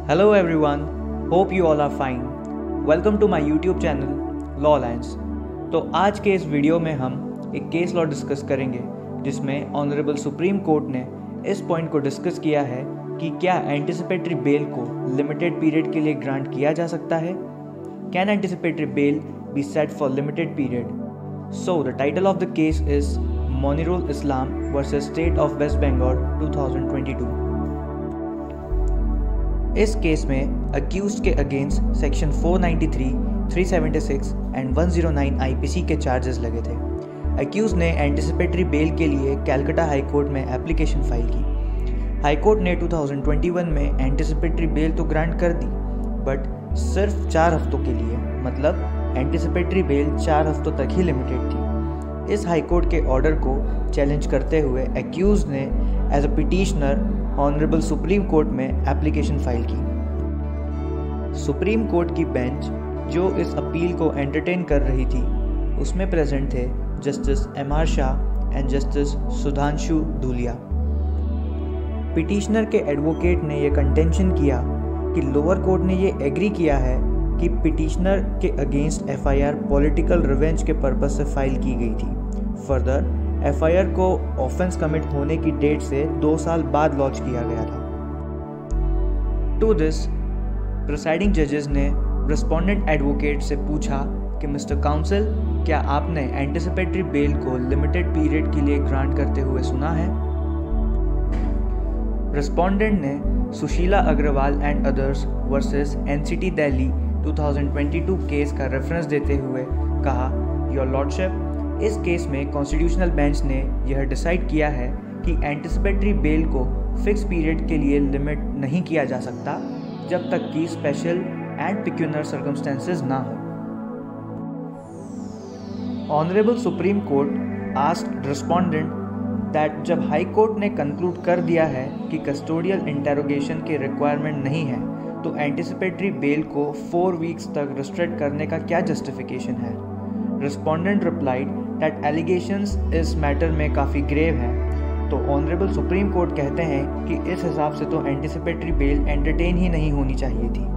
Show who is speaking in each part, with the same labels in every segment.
Speaker 1: Hello everyone, hope you all are fine. Welcome to my YouTube channel Law Lines. तो आज के इस video में हम एक केस लॉ डिस्कस करेंगे जिसमें ऑनरेबल सुप्रीम कोर्ट ने इस पॉइंट को डिस्कस किया है कि क्या एंटिसिपेटरी बेल को लिमिटेड पीरियड के लिए ग्रांट किया जा सकता है. Can anticipatory bail be set for limited period? So the title of the case is Monirul Islam versus state of West Bengal 2022. इस केस में अक्यूज्ड के अगेंस्ट सेक्शन 493, 376 एंड 109 आईपीसी के चार्जेस लगे थे. अक्यूज्ड ने एंटिसिपेटरी बेल के लिए कैलकाटा हाई कोर्ट में एप्लीकेशन फाइल की. हाई कोर्ट ने 2021 में एंटिसिपेटरी बेल तो ग्रांट कर दी, बट सिर्फ 4 हफ्तों के लिए, मतलब एंटिसिपेटरी बेल 4 हफ्तों तक ही लिमिटेड थी. इस हाई कोर्ट के ऑर्डर को चैलेंज करते हुए अक्यूज्ड ने as a petitioner honourable supreme court में एप्लीकेशन फाइल की. सुप्रीम कोर्ट की बेंच जो इस अपील को एंटरटेन कर रही थी उसमें प्रेजेंट थे justice M R. Shah and justice Sudhanshu Dhulia. Petitioner के एडवोकेट ने यह कंटेंशन किया कि लोअर कोर्ट ने यह एग्री किया है कि पिटिशनर के अगेंस्ट एफआईआर पॉलिटिकल रिवेंज के पर्पस से फाइल की गई थी. फर्दर एफआईआर को ऑफेंस कमिट होने की डेट से 2 साल बाद लॉन्च किया गया था. टू दिस प्रिसाइडिंग जजेस ने रिस्पोंडेंट एडवोकेट से पूछा कि मिस्टर काउंसिल, क्या आपने एंटिसिपेटरी बेल को लिमिटेड पीरियड के लिए ग्रांट करते हुए सुना है? रिस्पोंडेंट ने Sushila Agarwal and others versus NCT Delhi 2022 case का रेफरेंस देते हुए कहा, योर लॉर्डशिप, इस केस में कॉन्स्टिट्यूशनल बेंच ने यह डिसाइड किया है कि एंटिसिपेटरी बेल को फिक्स पीरियड के लिए लिमिट नहीं किया जा सकता जब तक कि स्पेशल एंड पिक्यूलियर सर्कमस्टेंसेस ना हो. Honourable supreme court asked respondent that जब हाई कोर्ट ने कंक्लूड कर दिया है कि कस्टोडियल इंटेरोगेशन के रिक्वायरमेंट नहीं है तो एंटिसिपेटरी बेल को 4 वीक्स तक रिस्ट्रिक्ट करने का क्या जस्टिफिकेशन है. रिस्पोंडेंट रिप्लाइड दैट एलिगेशंस इस मैटर में काफ़ी ग्रेव हैं. तो ऑनरेबल सुप्रीम कोर्ट कहते हैं कि इस हिसाब से तो एंटिसिपेटरी बेल एंटरटेन ही नहीं होनी चाहिए थी.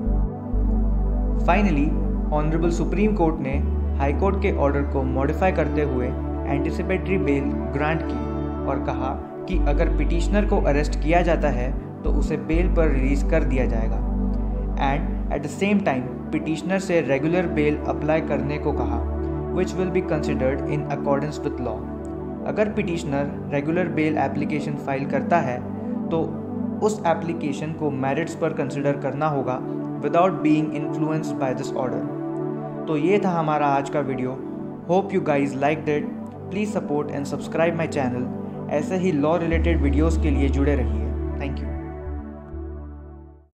Speaker 1: फाइनली ऑनरेबल सुप्रीम कोर्ट ने हाई कोर्ट के ऑर्डर को मॉडिफाई करते हुए एंटिसिपेटरी बेल ग्रांट की और कहा कि अगर पिटिशनर को अरेस्ट किया जाता है तो उसे बेल पर रिलीज कर दिया जाएगा. And at the same time petitioner से रेगुलर बेल अप्लाई करने को कहा, which will be considered in accordance with law. अगर petitioner regular bail application file करता है तो उस एप्लीकेशन को मेरिट्स पर कंसिडर करना होगा without being influenced by this order. तो ये था हमारा आज का video. Hope you guys liked it. Please support and subscribe my channel. ऐसे ही लॉ रिलेटेड वीडियोज़ के लिए जुड़े रहिए. Thank you.